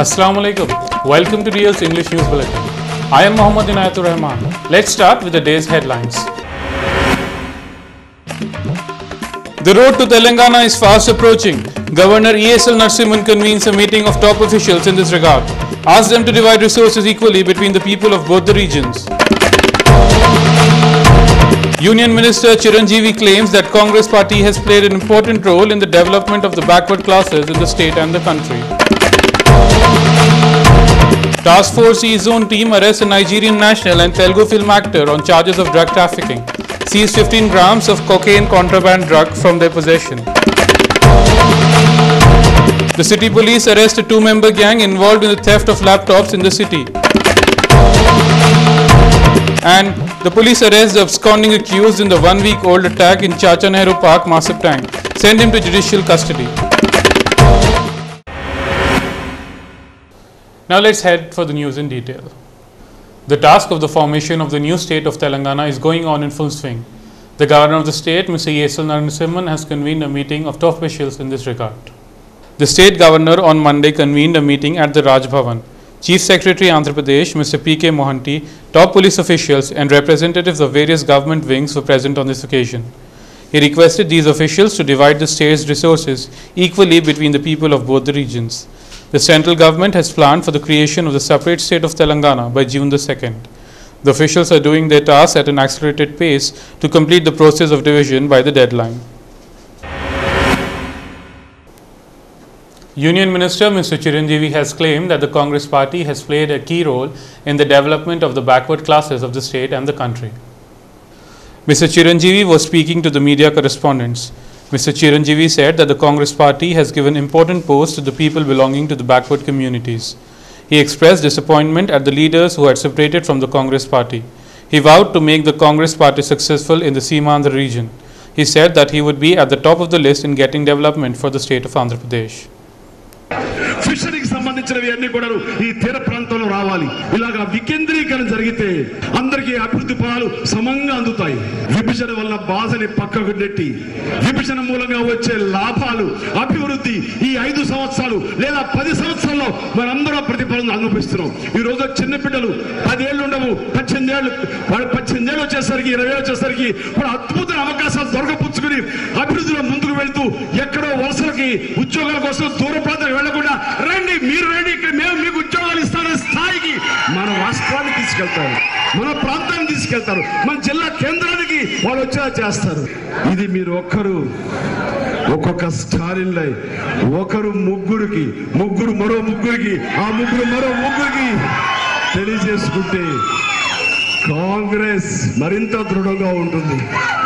Assalamu alaikum. Welcome to Real's English News Bulletin. I am Mohammad Inayatur Rahman. Let's start with the day's headlines. The road to Telangana is fast approaching. Governor ESL Narasimhan convenes a meeting of top officials in this regard. Ask them to divide resources equally between the people of both the regions. Union Minister Chiranjeevi claims that Congress party has played an important role in the development of the backward classes in the state and the country. Task Force E-Zone team arrests a Nigerian national and Telugu film actor on charges of drug trafficking. Seized 15 grams of cocaine contraband drug from their possession. The city police arrest a two-member gang involved in the theft of laptops in the city. And the police arrest the absconding accused in the one-week-old attack in Chacha Nehru Park, Masiptang. Send him to judicial custody. Now let's head for the news in detail. The task of the formation of the new state of Telangana is going on in full swing. The governor of the state, Mr. ESL Narasimhan, has convened a meeting of top officials in this regard. The state governor on Monday convened a meeting at the Raj Bhavan. Chief Secretary Andhra Pradesh, Mr. P.K. Mohanty, top police officials and representatives of various government wings were present on this occasion. He requested these officials to divide the state's resources equally between the people of both the regions. The central government has planned for the creation of the separate state of Telangana by June the 2nd. The officials are doing their tasks at an accelerated pace to complete the process of division by the deadline. Union Minister Mr. Chiranjeevi has claimed that the Congress party has played a key role in the development of the backward classes of the state and the country. Mr. Chiranjeevi was speaking to the media correspondents. Mr. Chiranjeevi said that the Congress party has given important posts to the people belonging to the backward communities. He expressed disappointment at the leaders who had separated from the Congress party. He vowed to make the Congress party successful in the Seemandhra region. He said that he would be at the top of the list in getting development for the state of Andhra Pradesh. ఫిషరీకి సంబంధించినవి అన్ని కూడా ఈ తీర ప్రాంతంలో రావాలి. ఇలాగా వికేంద్రీకరణ జరిగితే అందరికీ అభివృద్ధి ఫలాలు సమంగా అందుతాయి. విభజన వల్ల బాధని పక్కకు నెట్టి విభజన మూలంగా వచ్చే లాభాలు అభివృద్ధి ఈ 5 సంవత్సరాలు లేదా 10 సంవత్సరాల్లో మనందరం ప్రతిఫలం అనుభవిస్తున్నాం. ఈ రోజు చిన్న బిడ్డలు 10 ఏళ్ళు ఉండవు 18 ఏళ్ళు వచ్చేసరికి 20 ఏళ్ళు వచ్చేసరికి ఇప్పుడు అద్భుతమైన అవకాశాలు దొరకపుచ్చుకుని అభివృద్ధిలో ముందుకు వెళ్తూ ఎక్కడో వలసలకి ఉద్యోగాల కోసం దూర ప్రాంతాలకు వెళ్లకుండా రండి మీరు రండి ఇక్కడ మేము మీకు ఉద్యోగాలు ఇస్తామనే స్థాయికి మన రాష్ట్రాన్ని తీసుకెళ్తారు, మన ప్రాంతాన్ని తీసుకెళ్తారు, మన జిల్లా కేంద్రానికి వాళ్ళు వచ్చేలా చేస్తారు. ఇది మీరు ఒక్కొక్క స్టాలిన్ లై ఒకరు ముగ్గురు మరో ముగ్గురికి ఆ ముగ్గురు మరో ముగ్గురికి తెలియజేసుకుంటే కాంగ్రెస్ మరింత దృఢంగా ఉంటుంది.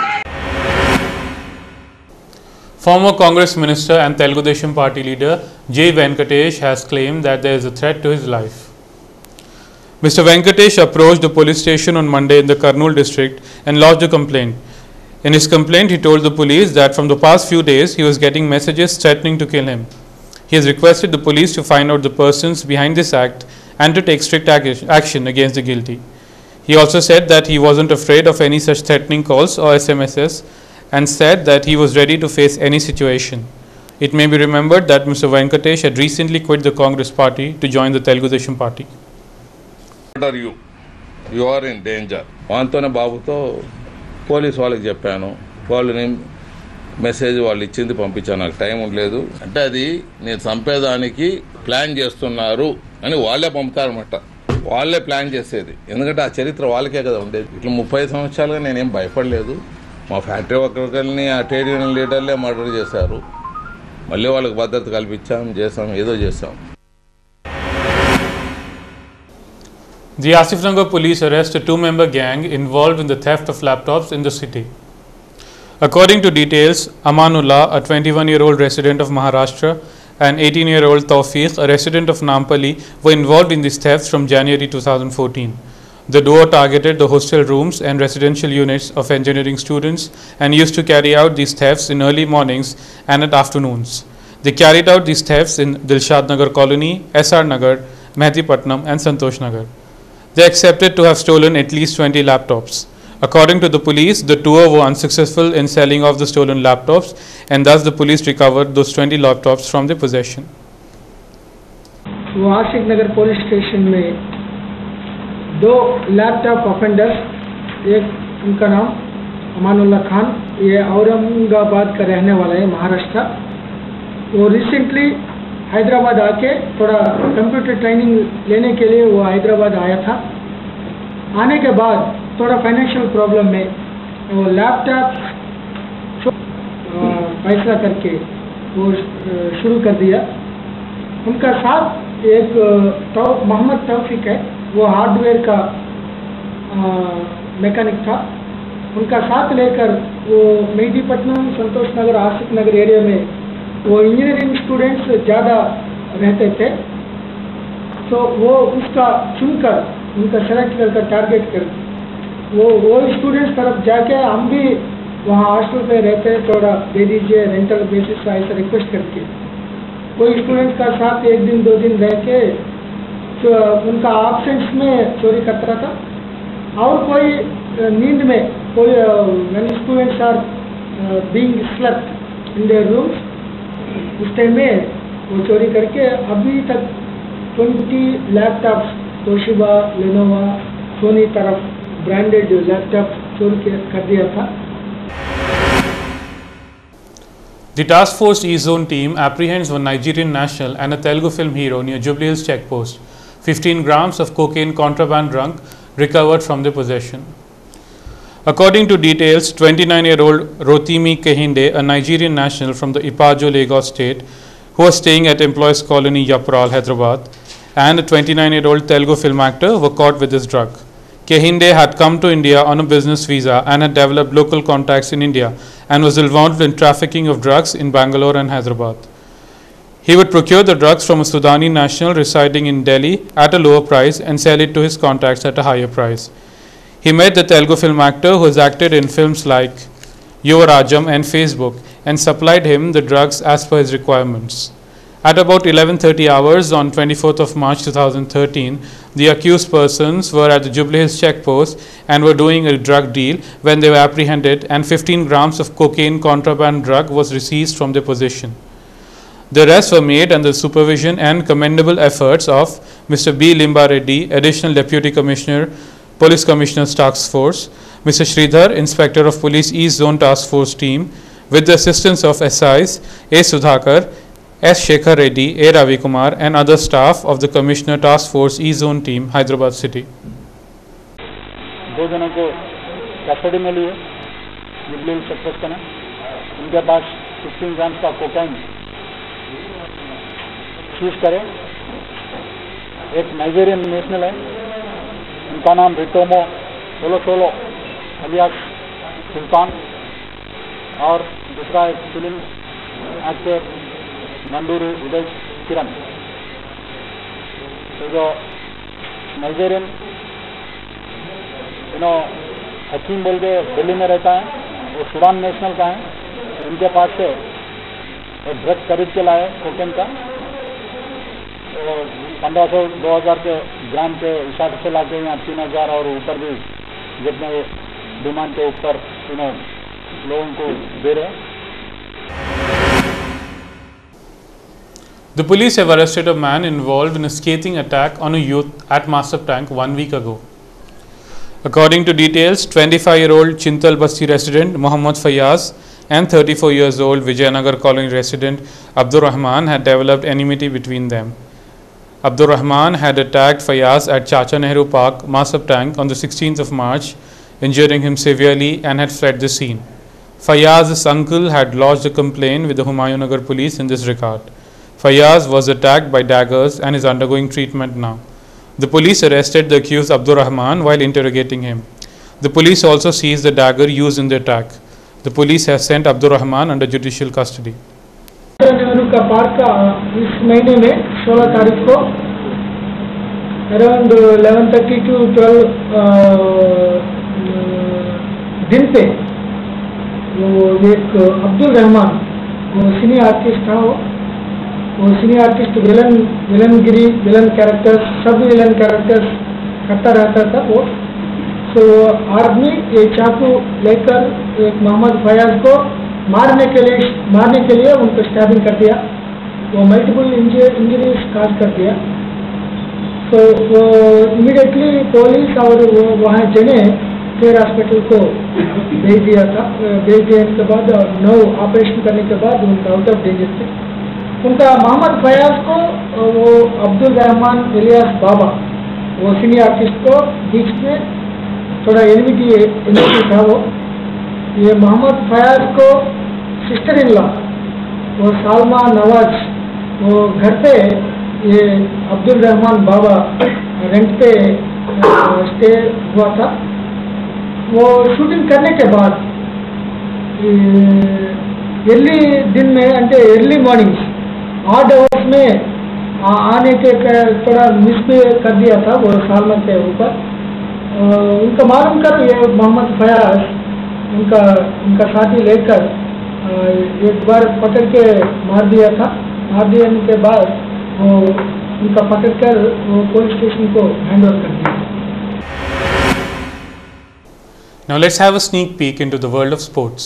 Former Congress Minister and Telugu Desam Party leader J. Venkatesh has claimed that there is a threat to his life. Mr. Venkatesh approached the police station on Monday in the Kurnool district and lodged a complaint. In his complaint, he told the police that from the past few days he was getting messages threatening to kill him. He has requested the police to find out the persons behind this act and to take strict action against the guilty. He also said that he wasn't afraid of any such threatening calls or SMSs and said that he was ready to face any situation. It may be remembered that Mr. Venkatesh had recently quit the Congress party to join the Telugu Desam party. What are you? You are in danger. Antone Babuto police వాళ్ళకి చెప్పాను, వాళ్ళని message వాళ్ళు ఇచ్చింది పంపించాను, నాకు time ఉండలేదు అంటే అది నేను చంపేదానికి ప్లాన్ చేస్తున్నారు అని వాళ్ళే పంపుతారన్నమాట. వాళ్ళే ప్లాన్ చేసేది, ఎందుకంటే ఆ చరిత్ర వాళ్ళకే కదా ఉండేది. ఇట్లా 30 సంవత్సరాలుగా నేనేం భయపడలేదు. మా ఫ్యాక్టరీ వర్కర్ని ఆ ట్రేడ్ యూనియన్ లీడర్లే మర్డర్ చేశారు, మళ్ళీ వాళ్ళకి భద్రత కల్పించాం, ఏదో చేసాం. The Asifnagar police arrest a two-member gang involved in the theft of laptops in the city. According to details, Amanullah, a 21-year-old resident of Maharashtra, and 18-year-old Tawfiq, a resident of Nampally, were involved in these thefts from January 2014. The duo targeted the hostel rooms and residential units of engineering students and used to carry out these thefts in early mornings and at afternoons. They carried out these thefts in Dilshad Nagar Colony, SR Nagar, Mehdipatnam and Santosh Nagar. They accepted to have stolen at least 20 laptops. According to the police, the duo were unsuccessful in selling off the stolen laptops and thus the police recovered those 20 laptops from their possession. वो आशिक नगर police station में 2 laptop offenders, एक उनका नाम अमानुल्ला खान, ये औरंगाबाद का रहने वाला है, महाराष्ट्र। वो रिसेंटली हैदराबाद आके थोड़ा कंप्यूटर ट्रेनिंग लेने के लिए वो हैदराबाद आया था। आने के बाद थोड़ा फाइनेंशियल प्रॉब्लम में वो लैपटॉप फैसला करके वो शुरू कर दिया। उनका साथ एक मोहम्मद तौफीक है, वो हार्डवेयर का मैकेनिक था। उनका साथ लेकर वो मेहदीपट्टनम, संतोष नगर, आसिफ नगर एरिया में वो इंजीनियरिंग स्टूडेंट्स ज़्यादा रहते थे, तो वो उसका चुनकर उनका सेलेक्ट करके टारगेट कर वो स्टूडेंट्स तरफ जाके हम भी वहाँ हॉस्टल पे रहते हैं, थोड़ा दे दीजिए रेंटल बेसिस का, ऐसा रिक्वेस्ट करके कोई स्टूडेंट का साथ 1 दिन 2 दिन रह के तो उनका एब्सेंस में चोरी करता था। और कोई नींद में कोई many students are being slept in their rooms, उस टाइम में वो चोरी करके अभी तक 20 लैपटॉप्स तोशिबा, लेनोवा, सोनी तरफ ब्रांडेड लैपटॉप चोरी कर दिया था। The Task Force E-Zone team apprehends one Nigerian national and a Telugu film hero near Jubilee Hills checkpost. 15 grams of cocaine contraband drug recovered from their possession. According to details, 29-year-old Rotimi Kehinde, a Nigerian national from the Ipajo, Lagos state, who was staying at Employees Colony, Yapral, Hyderabad, and a 29-year-old Telugu film actor were caught with this drug. Kehinde had come to India on a business visa and had developed local contacts in India and was involved in trafficking of drugs in Bangalore and Hyderabad. He would procure the drugs from a Sudani national residing in Delhi at a lower price and sell it to his contacts at a higher price. He met the Telugu film actor who has acted in films like Yuvarajam and Facebook and supplied him the drugs as per his requirements. At about 11:30 hours on 24th of March 2013, the accused persons were at the Jubilee Hills checkpost and were doing a drug deal when they were apprehended, and 15 grams of cocaine contraband drug was seized from their possession. The arrests were made under the supervision and commendable efforts of Mr. B. Limba Reddy, Additional Deputy Commissioner, Police Commissioner's Task Force, Mr. Sridhar, Inspector of Police East Zone Task Force team, with the assistance of SIs A. Sudhakar, S. Shekhar Reddy, A. Ravi Kumar, and other staff of the Commissioner Task Force E-Zone team, Hyderabad City. 2 जनों को custody में लिए jubilee hills checkpost में। उनके पास 15 ग्राम का cocaine seize करे। एक Nigerian national है, उनका नाम रिटोमो सोलो अलियास सुल्तान, और दूसरा एक फिल्म एक्टर नंदूरी उदय किरण। तो जो नाइजीरियन हकीम बोल के दिल्ली में रहता है, वो सूडान नेशनल का है। उनके पास से एक ड्रग खरीद के लाए कोकेन का, तो 1500-2000 के ग्राम के हिसाब से लाके यहाँ 3000 और ऊपर भी जितने डिमांड के ऊपर लोगों को दे रहे हैं। The police have arrested a man involved in a scathing attack on a youth at Masab Tank 1 week ago. According to details, 25-year-old Chintal Basti resident Muhammad Fayaz and 34 years old Vijayanagar colony resident Abdur Rahman had developed enmity between them. Abdur Rahman had attacked Fayaz at Chacha Nehru Park, Masab Tank on the 16th of March, injuring him severely, and had fled the scene. Fayaz's uncle had lodged a complaint with the Humayunagar police in this regard. Fayaz was attacked by daggers and is undergoing treatment now. The police arrested the accused Abdur Rahman while interrogating him. The police also seized the dagger used in the attack. The police has sent Abdur Rahman under judicial custody. Nehru का park इस महीने में 16 तारीख को around 11:30 to 12 दिन पे वो एक अब्दुल रहमान, वो सिनी आर्टिस्ट था, वो सिनी आर्टिस्ट विलनगिरी विलन कैरेक्टर्स, सब विलन कैरेक्टर्स करता रहता था वो। तो आदमी ये चाकू लेकर एक मोहम्मद फयाज को मारने के लिए उनको स्टैबिंग कर दिया। वो मल्टीपल इंजरीज काज कर दिया। तो वो इमीडिएटली पुलिस और वहाँ जने केयर हॉस्पिटल को भेज दिया था। भेज देने के बाद 9 ऑपरेशन करने के बाद उनका आउट ऑफ डेंजर थे। उनका मोहम्मद फयाज को वो अब्दुल रहमान इलियास बाबा वो सीनियर आर्टिस्ट को बीच में थोड़ा एनिमिटी था। वो ये मोहम्मद फयाज को सिस्टर इन लॉ वो सालमा नवाज वो घर पे ये अब्दुल रहमान बाबा रेंट पे स्टे हुआ था। वो शूटिंग करने के बाद अर्ली दिन में अंटे अर्ली मॉर्निंग्स ऑड आवर्स में आने के थोड़ा मिस भी कर दिया था वो सालमा के ऊपर। उनका मालूम कर ये मोहम्मद फयाज उनका साथी लेकर एक बार पकड़ के मार दिया था। मार देने के बाद वो उनका पकड़ कर वो पुलिस स्टेशन को हैंड ओवर कर दिया। Now let's have a sneak peek into the world of sports.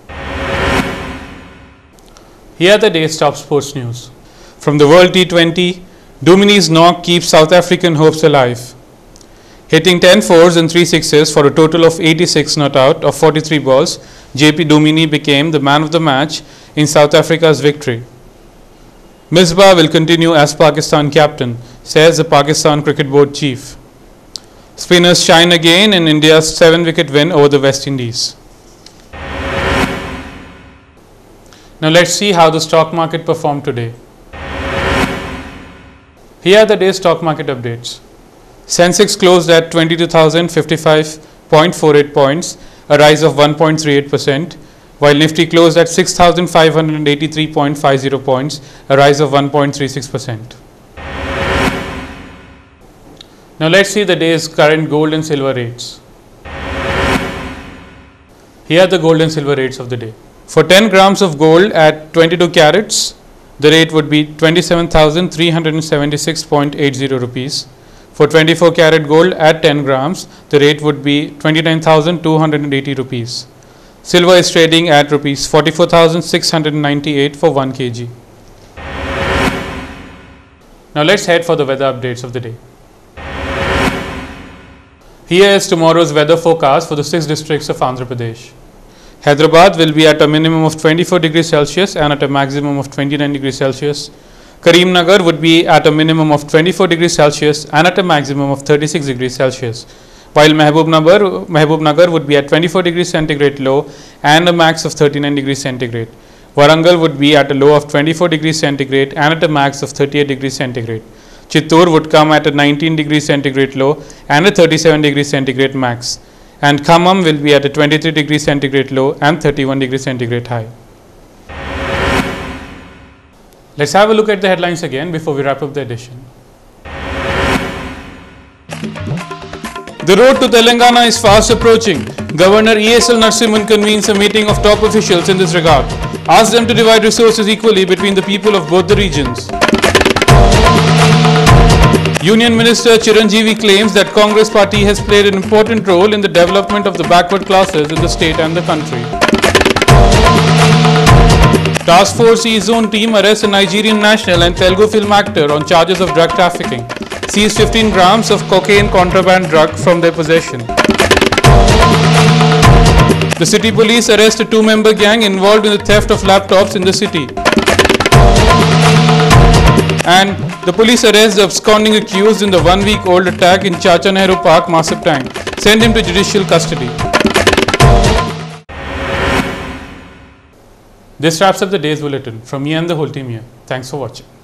Here are the day's top sports news. From the World T20, Dumini's knock keeps South African hopes alive. Hitting 10 fours and 3 sixes for a total of 86 not out of 43 balls, JP Dumini became the man of the match in South Africa's victory. Misbah will continue as Pakistan captain, says the Pakistan Cricket Board chief. Spinners shine again in India's 7-wicket win over the West Indies. Now let's see how the stock market performed today. Here are the day's stock market updates. Sensex closed at 22,055.48 points, a rise of 1.38%, while Nifty closed at 6,583.50 points, a rise of 1.36%. Now let's see the day's current gold and silver rates. Here are the gold and silver rates of the day. For 10 grams of gold at 22 carats, the rate would be 27,376.80 rupees. For 24 carat gold at 10 grams, the rate would be 29,280 rupees. Silver is trading at rupees 44,698 for 1 kg. Now let's head for the weather updates of the day. Here is tomorrow's weather forecast for the 6 districts of Andhra Pradesh. Hyderabad will be at a minimum of 24 degrees Celsius and at a maximum of 29 degrees Celsius. Karimnagar would be at a minimum of 24 degrees Celsius and at a maximum of 36 degrees Celsius. While Mehbubnagar would be at 24 degrees centigrade low and a max of 39 degrees centigrade. Warangal would be at a low of 24 degrees centigrade and at a max of 38 degrees centigrade. Chittoor would come at a 19 degrees centigrade low and a 37 degrees centigrade max. And Khammam will be at a 23 degrees centigrade low and 31 degrees centigrade high. Let's have a look at the headlines again before we wrap up the edition. The road to Telangana is fast approaching. Governor ESL Narasimhan convenes a meeting of top officials in this regard. Ask them to divide resources equally between the people of both the regions. Union Minister Chiranjeevi claims that Congress party has played an important role in the development of the backward classes in the state and the country. Task Force E-Zone team arrests a Nigerian national and Telugu film actor on charges of drug trafficking. Seized 15 grams of cocaine contraband drug from their possession. The city police arrest a 2-member gang involved in the theft of laptops in the city. And the police arrest the absconding accused in the 1-week-old attack in Chacha Nehru Park, Masiptang. Send him to judicial custody. This wraps up the day's bulletin. From me and the whole team here. Thanks for watching.